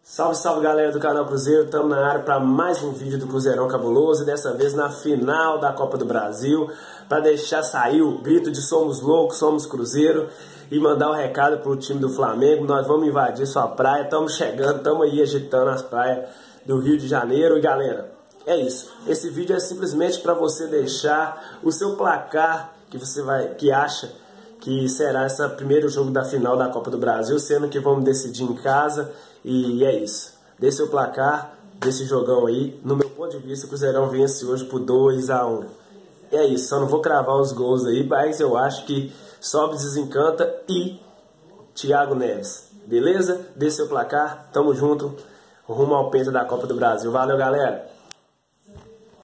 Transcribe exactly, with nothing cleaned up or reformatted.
Salve, salve galera do canal Cruzeiro, estamos na área para mais um vídeo do Cruzeirão Cabuloso e dessa vez na final da Copa do Brasil, para deixar sair o grito de somos loucos, somos Cruzeiro e mandar um recado para o time do Flamengo. Nós vamos invadir sua praia, estamos chegando, estamos aí agitando as praias do Rio de Janeiro. E galera, é isso, esse vídeo é simplesmente para você deixar o seu placar que você vai, que acha que será esse primeiro jogo da final da Copa do Brasil, sendo que vamos decidir em casa. E é isso. Dê seu placar desse jogão aí. No meu ponto de vista, o Cruzeirão vence hoje por dois a um. É isso. Só não vou cravar os gols aí, mas eu acho que Sobe, Desencanta e Thiago Neves. Beleza? Dê seu placar. Tamo junto. Rumo ao peito da Copa do Brasil. Valeu, galera!